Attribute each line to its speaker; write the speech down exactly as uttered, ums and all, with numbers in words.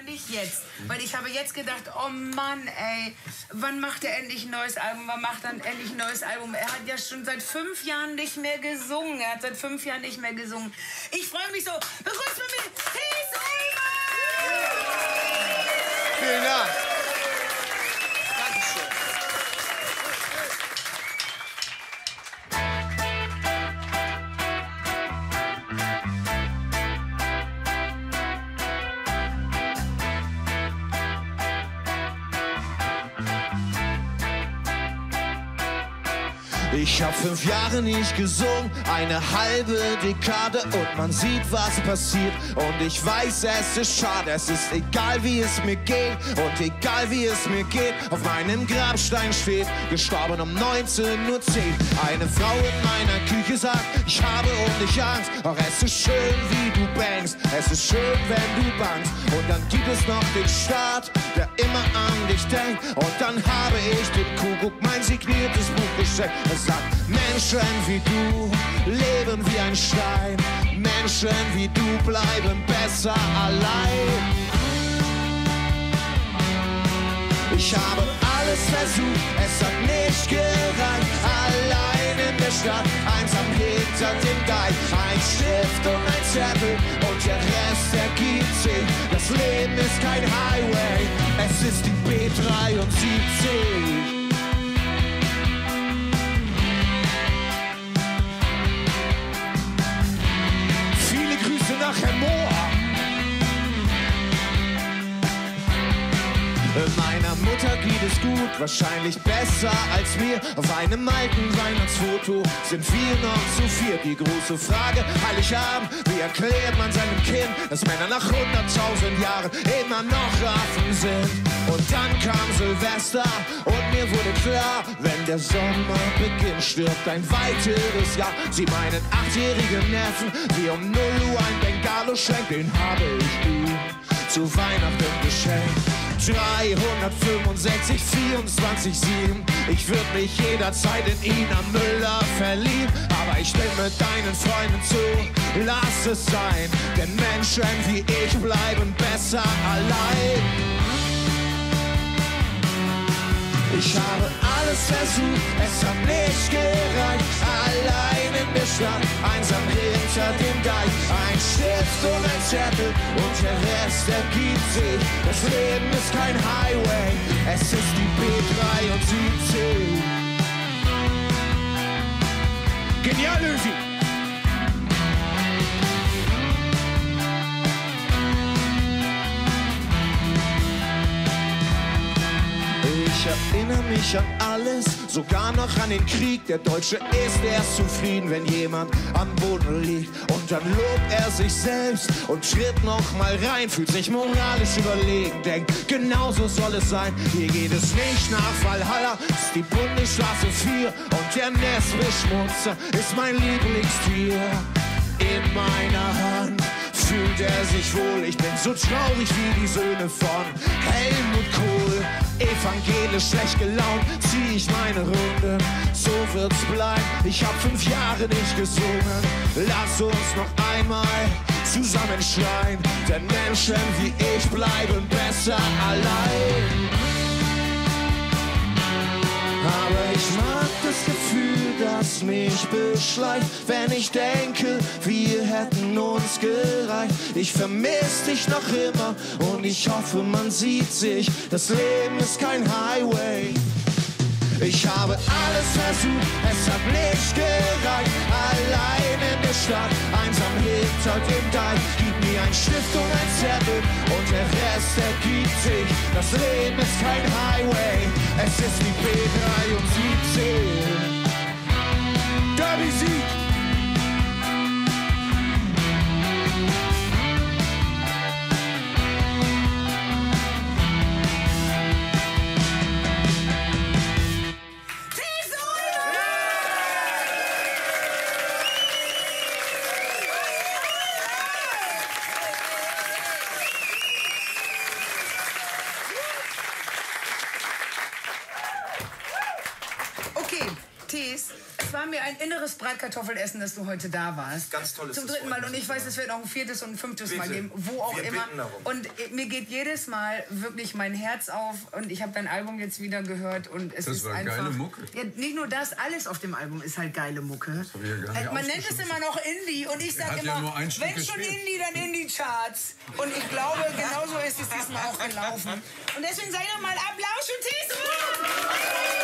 Speaker 1: nicht jetzt. Weil ich habe jetzt gedacht, oh Mann, ey, wann macht er endlich ein neues Album? Wann macht er endlich ein neues Album? Er hat ja schon seit fünf Jahren nicht mehr gesungen. Er hat seit fünf Jahren nicht mehr gesungen. Ich freue mich so. Begrüßt mit mir Thies Ullmann!
Speaker 2: Vielen Dank.
Speaker 3: Ich hab fünf Jahre nicht gesungen, eine halbe Dekade und man sieht, was passiert. Und ich weiß, es ist schade, es ist egal, wie es mir geht. Und egal, wie es mir geht, auf meinem Grabstein steht, gestorben um neunzehn Uhr zehn. Eine Frau in meiner Küche sagt, ich habe um dich Angst. Doch es ist schön, wie du bangst, es ist schön, wenn du bangst. Und dann gibt es noch den Staat, der immer an dich denkt. Und dann habe ich dem Kuckuck mein signiertes Buch geschenkt. Es sagt, Menschen wie du leben wie ein Stein. Menschen wie du bleiben besser allein. Ich habe alles versucht, es hat nicht gereicht. Allein in der Stadt, einsam hinter dem Deich. Ein Stift und ein Zettel und der Rest ergibt sich. Das Leben ist kein Highway, es ist die B dreiundsiebzig. Viele Grüße nach Herrn Mohr. Meiner Mutter geht es gut, wahrscheinlich besser als mir. Auf einem alten Weihnachtsfoto sind wir noch zu viert. Die große Frage, Heiligabend, wie erklärt man seinem Kind, dass Männer nach hunderttausend Jahren immer noch Affen sind? Und dann kam Silvester und mir wurde klar, wenn der Sommer beginnt, stirbt ein weiteres Jahr. Sie meinen achtjährigen Neffen, wie um null Uhr ein Bengalo schenkt, den habe ich ihm zu Weihnachten geschenkt. dreihundertfünfundsechzig, vierundzwanzig, sieben. Ich würde mich jederzeit in Ina Müller verlieben, aber ich stimme deinen Freunden zu, lass es sein, denn Menschen wie ich bleiben besser allein. Ich habe alles versucht, es hat nicht gereicht. Allein in der Stadt, einsam hinter dem Deich. Ein Stift und ein Zettel und der Rest ergibt sich. Das Leben ist kein Highway, es ist die B dreiundsiebzig. Genial, Lösi! Ich erinnere mich an alles, sogar noch an den Krieg. Der Deutsche ist erst zufrieden, wenn jemand am Boden liegt. Und dann lobt er sich selbst und tritt noch mal rein. Fühlt sich moralisch überlegen, denkt, genauso soll es sein. Hier geht es nicht nach Valhalla, ist die Bundesstraße vier. Und der Nestbeschmutzer ist mein Lieblingstier. In meiner Hand fühlt er sich wohl. Ich bin so traurig wie die Söhne von Helmut Kohl. Evangelisch schlecht gelaunt zieh ich meine Runde. So wird's bleiben, ich hab fünf Jahre nicht gesungen. Lass uns noch einmal zusammen schreien, denn Menschen wie ich bleiben besser allein. Aber ich mag das Gefühl, das mich beschleicht, wenn ich denke, wir hätten uns gereicht. Ich vermiss dich noch immer und ich hoffe, man sieht sich. Das Leben ist kein Highway. Ich habe alles versucht, es hat nicht gereicht. Allein in der Stadt, einsam hinter dem Deich. Gib mir ein Stift und ein Zettel und der Rest ergibt sich. Das Leben ist kein Highway, es ist die B dreiundsiebzig. Derby-Sieg!
Speaker 1: Thies, es war war mir ein inneres Bratkartoffelessen, dass du heute da warst.
Speaker 2: Ganz tolles.
Speaker 1: Zum dritten Mal. Und ich weiß, es wird noch ein viertes und ein fünftes
Speaker 2: Bitte.
Speaker 1: Mal geben, wo auch
Speaker 2: Wir
Speaker 1: immer.
Speaker 2: bitten darum.
Speaker 1: Und mir geht jedes Mal wirklich mein Herz auf. Und ich habe dein Album jetzt wieder gehört. Und es
Speaker 4: Das
Speaker 1: ist
Speaker 4: war
Speaker 1: einfach.
Speaker 4: geile Mucke.
Speaker 1: Ja, nicht nur das, alles auf dem Album ist halt geile Mucke.
Speaker 4: hab ich ja gar nicht
Speaker 1: Äh, Man nennt es
Speaker 4: ausgeschlossen.
Speaker 1: immer noch Indie. Und ich
Speaker 4: Er
Speaker 1: sage
Speaker 4: hat ja
Speaker 1: immer,
Speaker 4: nur ein Stück
Speaker 1: wenn schon
Speaker 4: gespielt.
Speaker 1: Indie, dann Indie-Charts. Und ich glaube, genauso ist es diesmal auch gelaufen. Und deswegen sag ich noch mal Applaus für Tessa!